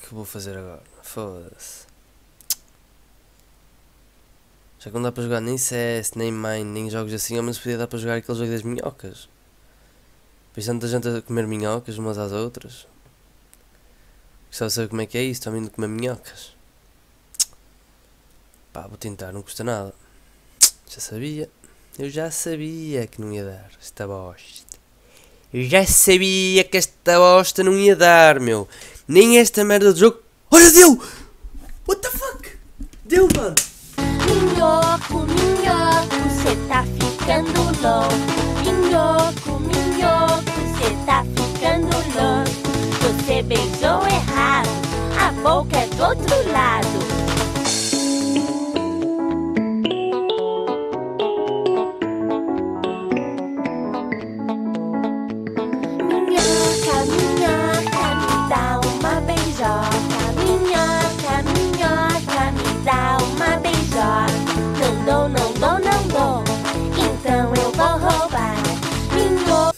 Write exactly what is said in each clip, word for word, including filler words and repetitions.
que eu vou fazer agora? Foda-se. Já que não dá para jogar nem C S, nem Mine, nem jogos assim, ao menos podia dar para jogar aquele jogo das minhocas. Pois tanta gente a comer minhocas umas às outras. Gostava de saber como é que é isso, também de comer minhocas. Pá, vou tentar, não custa nada. Já sabia. Eu já sabia que não ia dar esta bosta. Eu já sabia que esta bosta não ia dar, meu. Nem esta merda do jogo. Olha, deu! What the fuck? Deu, mano! Minhoco, minhoco, cê tá ficando louco. Minhoco, minhoco, cê tá ficando louco. Você beijou errado, a boca é do outro lado. Minhoca, minhoca, me dá uma beijoca. Minhoca, minhoca, me dá uma beijoca. Não dou, não dou, não dou, então eu vou roubar. Minhoca.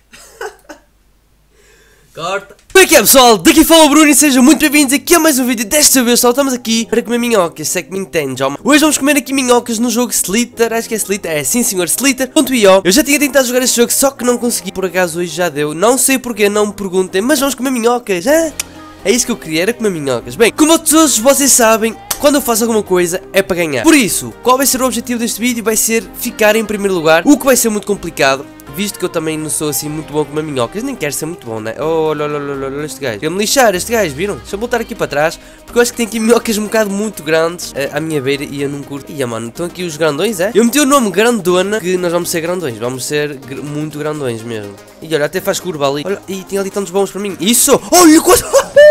Corta! Como é que é, pessoal? Daqui fala o Bruno e sejam muito bem-vindos aqui a mais um vídeo. Desta vez só estamos aqui para comer minhocas, se é que me entende. Hoje vamos comer aqui minhocas no jogo Slither, acho que é Slither, é sim senhor, Slither ponto i o. Eu já tinha tentado jogar este jogo, só que não consegui, por acaso hoje já deu. Não sei porquê, não me perguntem, mas vamos comer minhocas, hã? É isso que eu queria, era comer minhocas. Bem, como todos vocês sabem, quando eu faço alguma coisa é para ganhar. Por isso, qual vai ser o objetivo deste vídeo? Vai ser ficar em primeiro lugar, o que vai ser muito complicado, visto que eu também não sou assim muito bom com minhocas. Nem quero ser muito bom, né? Oh, olha, olha, olha, olha este gajo. Quer-me lixar este gajo, viram? Deixa eu voltar aqui para trás, porque eu acho que tem aqui minhocas um bocado muito grandes uh, à minha beira e eu não curto. Ia, mano, estão aqui os grandões, é? Eu meti o nome grandona, que nós vamos ser grandões. Vamos ser gr muito grandões mesmo. E olha, até faz curva ali. Olha, e tem ali tantos bons para mim. Isso! Olha, quase...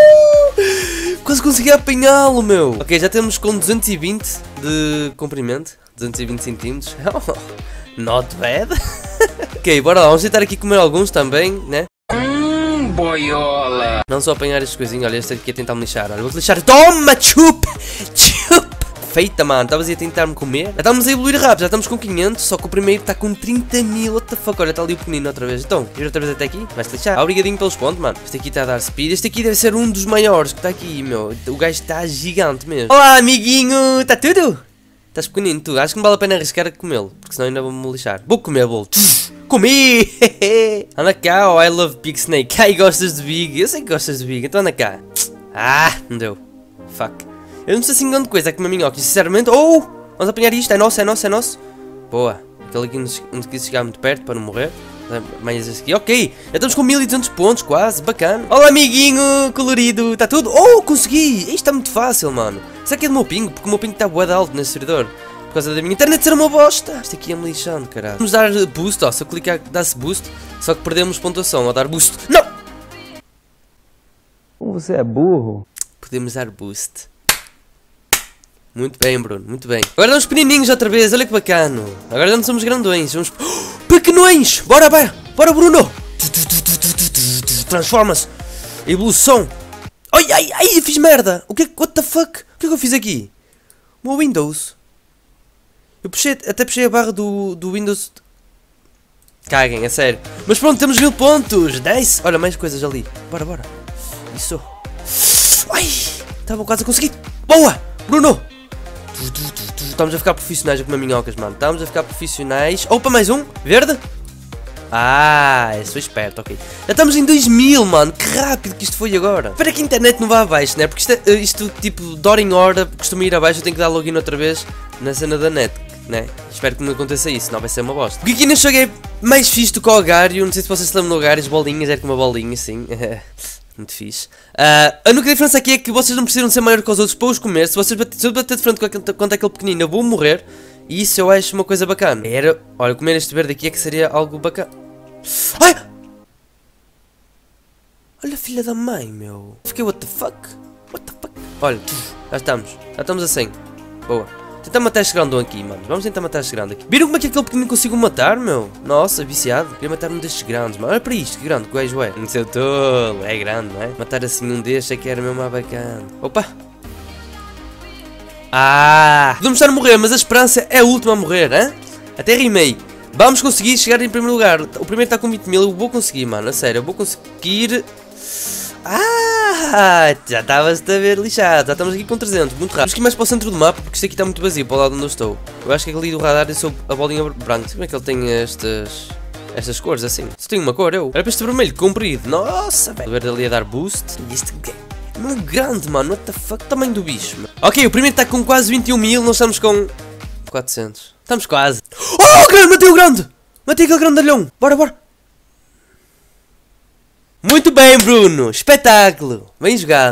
quase consegui apanhá-lo, meu. Ok, já temos com duzentos e vinte de comprimento. duzentos e vinte centímetros. Not bad. Ok, bora lá, vamos tentar aqui comer alguns também, né? Hum, boiola. Não só apanhar estas coisinhas, olha, este aqui a tentar me lixar. Olha, vou-te lixar. Toma, chup! Chup! Feita, mano, estavas aí a tentar-me comer. Já estamos a evoluir rápido, já estamos com quinhentos, só que o primeiro está com trinta mil. What the fuck, olha, está ali o pequenino outra vez. Então, ir outra vez até aqui? Vais-te lixar. Obrigadinho pelos pontos, mano. Este aqui está a dar speed. Este aqui deve ser um dos maiores que está aqui, meu. O gajo está gigante mesmo. Olá, amiguinho, está tudo? Estás pequenino, tu. Acho que não vale a pena arriscar a comê-lo, porque senão ainda vou-me lixar. Vou comer, bolo. Comi! Anda cá, oh, I love Big Snake. Ai, gostas de Big? Eu sei que gostas de Big, então anda cá. Ah, não deu. Fuck. Eu não sei assim grande coisa, é que uma minhoca, sinceramente. Oh! Vamos apanhar isto, é nosso, é nosso, é nosso. Boa. Aquele aqui não quis chegar muito perto para não morrer. Mais este aqui, ok. Já estamos com mil e duzentos pontos quase, bacana. Olá, amiguinho colorido, está tudo? Oh, consegui! Isto está muito fácil, mano. Será que é do meu ping? Porque o meu ping está bué de alto nesse servidor. Por causa da minha internet ser uma bosta. Isto aqui é me lixando, caralho. Vamos dar boost, ó. Se eu clicar, dá-se boost. Só que perdemos pontuação ao dar boost. Não! Você é burro. Podemos dar boost. Muito bem, Bruno, muito bem. Agora damos pequenininhos outra vez, olha que bacana. Agora já não somos grandões, vamos... Oh, pequenões! Bora, bora! Bora, Bruno! Transforma-se! Evolução! Ai, ai, ai, eu fiz merda! O que é que... What the fuck? O que é que eu fiz aqui? O meu Windows. Eu puxei, até puxei a barra do, do Windows... Caguem, é sério. Mas pronto, temos mil pontos! dez! Olha, mais coisas ali. Bora, bora. Isso. Ai! Estava quase a conseguir. Boa! Bruno! Estamos a ficar profissionais a comer minhocas, mano. Estamos a ficar profissionais. Opa, mais um. Verde. Ah, eu sou esperto, ok. Já estamos em dois mil, mano. Que rápido que isto foi agora. Espera que a internet não vá abaixo, né? Porque isto, é, isto tipo, de hora em hora, costuma ir abaixo. Eu tenho que dar login outra vez na cena da net, né? Espero que não aconteça isso, não vai ser uma bosta. Porque aqui neste jogo é mais fixe do que o Algario. Não sei se vocês se lembram do Algario. As bolinhas, era com uma bolinha, assim. Muito fixe. Uh, a única diferença aqui é que vocês não precisam ser maior que os outros para os comer. Se, vocês bater, se eu bater de frente com aquele, com aquele pequenino, eu vou morrer. E isso eu acho uma coisa bacana. Era, olha, comer este verde aqui é que seria algo bacana. Ai! Olha, filha da mãe, meu. Fiquei, what the fuck? What the fuck? Olha, já estamos. Já estamos a cem. Boa. Tentar matar este grandão aqui, mano. Vamos tentar matar este grande aqui. Viram como é que aquele pequenino consigo matar, meu? Nossa, viciado. Queria matar um destes grandes, mano. Olha para isto, que grande que o gajo é. Não sei o tolo. É grande, não é? Matar assim um destes é que era mesmo bacana. Opa. Ah! Podemos estar a morrer, mas a esperança é a última a morrer, hein? Até rimei. Vamos conseguir chegar em primeiro lugar. O primeiro está com vinte mil. Eu vou conseguir, mano. A sério, eu vou conseguir. Ah, já estavas a ver lixado. Já estamos aqui com trezentos, muito rápido. Vamos aqui mais para o centro do mapa, porque isto aqui está muito vazio, para o lado onde eu estou. Eu acho que ali do radar eu sou a bolinha branca. Como é que ele tem estas... estas cores assim? Só tem uma cor, eu. Era para este vermelho comprido. Nossa, velho. Ver ali a dar boost. E este não é grande, mano. What the fuck? O tamanho do bicho, mano. Ok, o primeiro está com quase vinte e um mil. Nós estamos com quatrocentos. Estamos quase. Oh, grande! Matei o grande! Matei aquele grandalhão. Bora, bora. Muito bem, Bruno. Espetáculo. Bem jogado.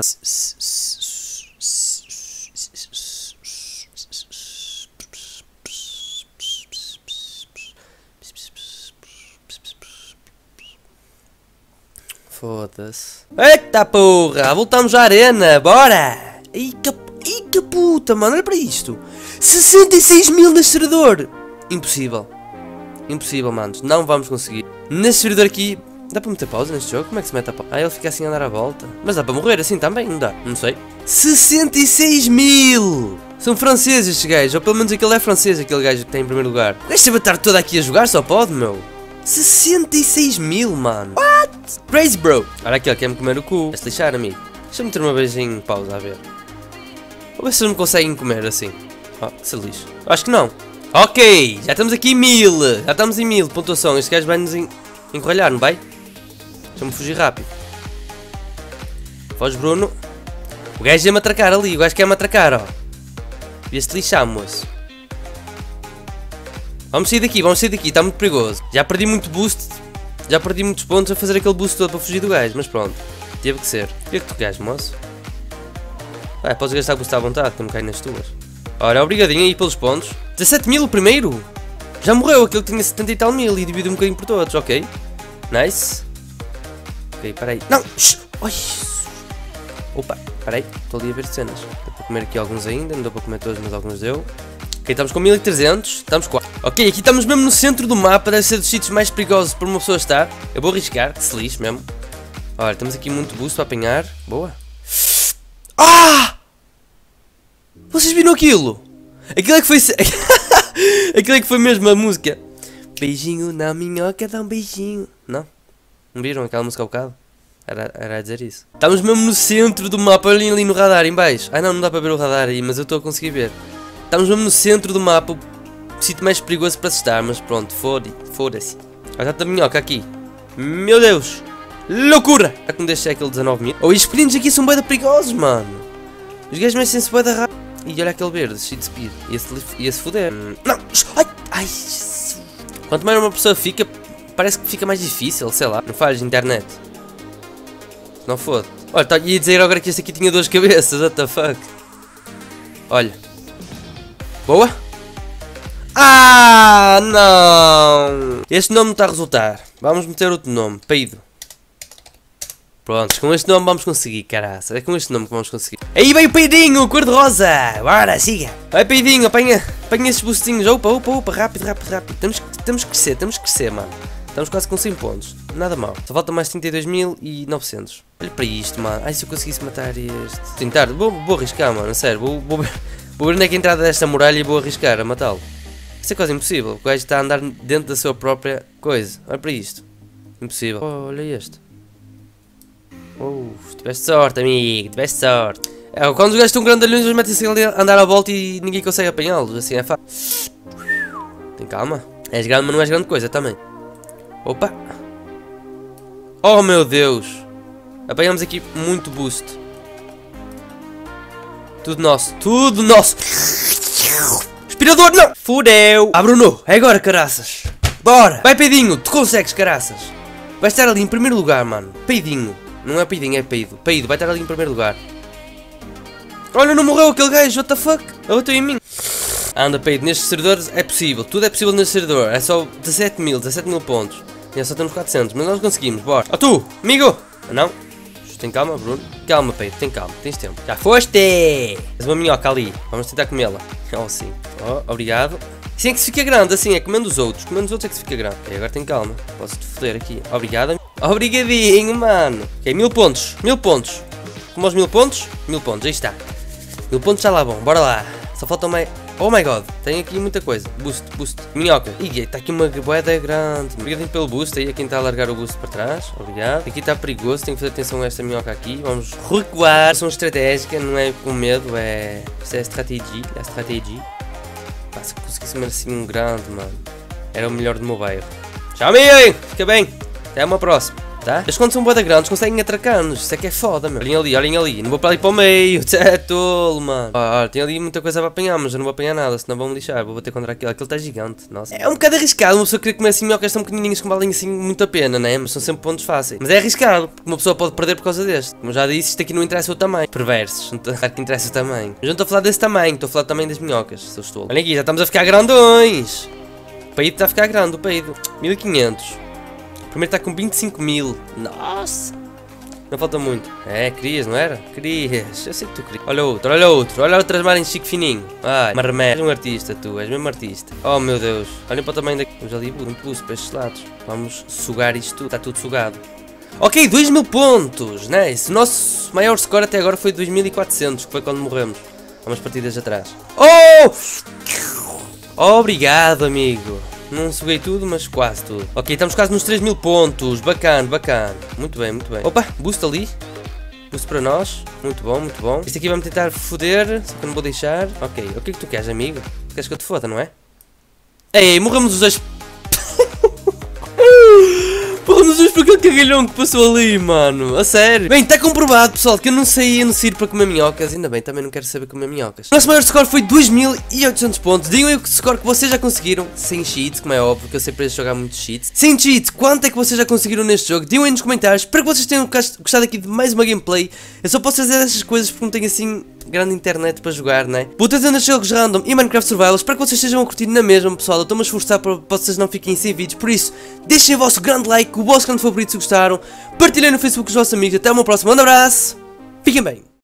Foda-se. Eita porra, voltamos à arena, bora! Ih que, ih, que puta, mano, olha para isto. sessenta e seis mil neste servidor. Impossível. Impossível, manos, não vamos conseguir. Neste servidor aqui, dá para meter pausa neste jogo? Como é que se mete a pausa? Ah, ele fica assim a andar à volta. Mas dá para morrer assim também, não dá? Não sei. sessenta e seis mil! São franceses estes gajos, ou pelo menos aquele é francês, aquele gajo que tem em primeiro lugar. O gajo deve estar todo aqui a jogar, só pode, meu. sessenta e seis mil, mano. What? Crazy, bro. Olha aqui, ele quer-me comer o cu. Vai-se lixar, amigo. Deixa-me ter uma vez em pausa, a ver. Vou ver se eles me conseguem comer assim. Oh, que se lixe. Acho que não. Ok, já estamos aqui em mil. Já estamos em mil. Pontuação. Este gajo vai-nos en encurralhar, não vai? Deixa-me fugir rápido. Foge, Bruno. O gajo ia-me atracar ali. O gajo quer-me atracar, ó. Devia-se lixar, moço. Vamos sair daqui, vamos sair daqui, está muito perigoso. Já perdi muito boost, já perdi muitos pontos a fazer aquele boost todo para fugir do gajo, mas pronto, teve que ser. O que é que tu queres, moço? Ah, podes gastar boost à vontade, que eu me caio nas tuas. Ora, obrigadinho aí pelos pontos. dezassete mil o primeiro? Já morreu, aquele que tinha setenta e tal mil e dividiu um bocadinho por todos, ok. Nice. Ok, peraí. Não! Ai. Opa, peraí, estou ali a ver cenas. Deu para comer aqui alguns ainda, não deu para comer todos, mas alguns deu. Ok, estamos com mil e trezentos, estamos quase. Ok, aqui estamos mesmo no centro do mapa, deve ser dos sítios mais perigosos para uma pessoa estar. Eu vou arriscar, que se lixe mesmo. Olha, temos aqui muito boost para apanhar. Boa. Ah! Vocês viram aquilo? Aquilo é que foi... aquilo é que foi mesmo a música. Beijinho na minhoca, dá um beijinho. Não? Não viram aquela música ao bocado? Era, era a dizer isso. Estamos mesmo no centro do mapa, olhem ali no radar em baixo. Ai não, não dá para ver o radar aí, mas eu estou a conseguir ver. Estamos mesmo no centro do mapa, o sítio mais perigoso para se estar, mas pronto, foda-se. Olha a minhoca aqui. Meu Deus! Loucura! Já que me deixei aquele dezanove mil. Oh, e os pequeninos aqui são bué da perigosos, mano. Os gajos mexem-se bué da rápido. E olha aquele verde, cheio de speed. Ia-se ia -se foder. Não! Ai! Ai! Quanto mais uma pessoa fica, parece que fica mais difícil, sei lá. Não faz internet. Não foda. Olha, tá, ia dizer agora que este aqui tinha duas cabeças, what the fuck. Olha. Boa? Ah, não! Este nome não está a resultar. Vamos meter outro nome. Peido. Prontos, com este nome vamos conseguir, caraça. É com este nome que vamos conseguir. Aí vem o peidinho, cor-de-rosa. Bora, siga. Vai, peidinho, apanha. Apanha esses boostinhos. Opa, opa, opa. Rápido, rápido, rápido. Temos, temos que crescer, temos que crescer, mano. Estamos quase com cem pontos. Nada mal. Só falta mais trinta e dois mil e novecentos. Olha para isto, mano. Ai, se eu conseguisse matar este. Tentar. Vou, vou arriscar, mano. Sério. Vou, vou, vou ver onde é que é a entrada desta muralha e vou arriscar a matá-lo. Isso é quase impossível. O gajo está a andar dentro da sua própria coisa. Olha para isto. Impossível. Oh, olha este. Oh, tiveste sorte, amigo. Tiveste sorte. É, quando os gajos estão grandalhões, eles metem-se ali a andar à volta e ninguém consegue apanhá-los. Assim é fácil. Tem calma. És grande, mas não és grande coisa também. Opa. Oh, meu Deus. Apanhamos aqui muito boost. Tudo nosso. Tudo nosso. Aspirador, não. Fudeu. Ah, Bruno. É agora, caraças. Bora. Vai, peidinho. Tu consegues, caraças. Vai estar ali em primeiro lugar, mano. Peidinho. Não é peidinho, é peido. Peido. Vai estar ali em primeiro lugar. Olha, não morreu aquele gajo. What the fuck? Eu estou em mim. Anda, peido. Nestes servidores é possível. Tudo é possível neste servidor. É só dezassete mil. dezassete mil pontos. E só temos quatrocentos. Mas nós conseguimos. Bora. Oh, tu. Amigo. Ah, não. Tem calma, Bruno. Calma, peido. Tem calma. Tens tempo. Já foste. Tens uma minhoca ali. Vamos tentar comê-la. Oh, sim. Oh, obrigado. Assim é que se fica grande. Assim é. Comendo os outros. Comendo os outros é que se fica grande. E agora tem calma. Posso-te foder aqui. Obrigado. Obrigadinho, mano. Ok, mil pontos. Mil pontos. Como aos mil pontos? Mil pontos. Aí está. Mil pontos está lá bom. Bora lá. Só faltam mais... Oh my god, tem aqui muita coisa. Boost, boost, minhoca. Ih, está aqui uma boeda grande. Obrigado pelo boost aí, a quem está a largar o boost para trás. Obrigado. Aqui está perigoso, tenho que fazer atenção a esta minhoca aqui. Vamos recuar. Ação estratégica, não é com medo, é... Isso é estratégia, é estratégia. Pá, se conseguisse assim um grande, mano, era o melhor do meu bairro. Tchau, amigo! Fica bem. Até uma próxima. Tá? Eles quando são boa grandes conseguem atracar-nos, isso é que é foda, meu. Olhem ali, olhem ali, não vou para ali para o meio, é tolo, mano. Olha, tem ali muita coisa para apanhar, mas eu não vou apanhar nada, senão vão me lixar, vou bater contra aquilo, aquilo está gigante, nossa. É um bocado arriscado, uma pessoa querer comer assim minhocas tão pequenininhas que valem assim muito a pena, né? Mas são sempre pontos fáceis. Mas é arriscado, porque uma pessoa pode perder por causa deste. Como já disse, isto aqui não interessa o tamanho. Perversos, não claro que interessa o tamanho. Eu não estou a falar desse tamanho, estou a falar também das minhocas, se eu estou. Olha aqui, já estamos a ficar grandões. O peido está a ficar grande, o peido. mil e quinhentos. O primeiro está com vinte e cinco mil. Nossa! Não falta muito. É, querias, não era? Querias. Eu sei que tu querias. Olha outro, olha outro. Olha outro trasmarem chique fininho. Ai, marmé. És um artista, tu. És mesmo artista. Oh, meu Deus. Olhem para o tamanho daqui. Vamos ali, muito boost para estes lados. Vamos sugar isto tudo. Está tudo sugado. Ok, dois mil pontos. Nice. O nosso maior score até agora foi dois mil e quatrocentos, que foi quando morremos. Há umas partidas atrás. Oh! Obrigado, amigo. Não suguei tudo, mas quase tudo. Ok, estamos quase nos três mil pontos. Bacana, bacana. Muito bem, muito bem. Opa, boost ali. Boost para nós. Muito bom, muito bom. Este aqui vai-me tentar foder, só que eu não vou deixar. Ok, o que é que tu queres, amigo? Queres que eu te foda, não é? Ei, morremos os dois. Morremos os dois por aquele cagalhão que passou ali, mano. A sério. Bem, está comprovado, pessoal, que eu não saía no Ciro para comer minhocas. Ainda bem, também não quero saber comer minhocas. O nosso maior score foi dois mil e oitocentos pontos. Digam aí o score que vocês já conseguiram. Sem cheats, como é óbvio, que eu sempre ia jogar muitos cheats. Sem cheats, quanto é que vocês já conseguiram neste jogo? Digam aí nos comentários. Espero que vocês tenham gostado aqui de mais uma gameplay. Eu só posso fazer essas coisas porque não tenho assim grande internet para jogar, né? Vou trazendo jogos random e Minecraft Survival. Espero que vocês estejam a curtir na mesma, pessoal. Eu estou-me a esforçar para que vocês não fiquem sem vídeos. Por isso, deixem o vosso grande like, o vosso grande favorito se gostaram. Partilhem no Facebook com os vossos amigos. Até uma próxima. Um abraço. Fiquem bem.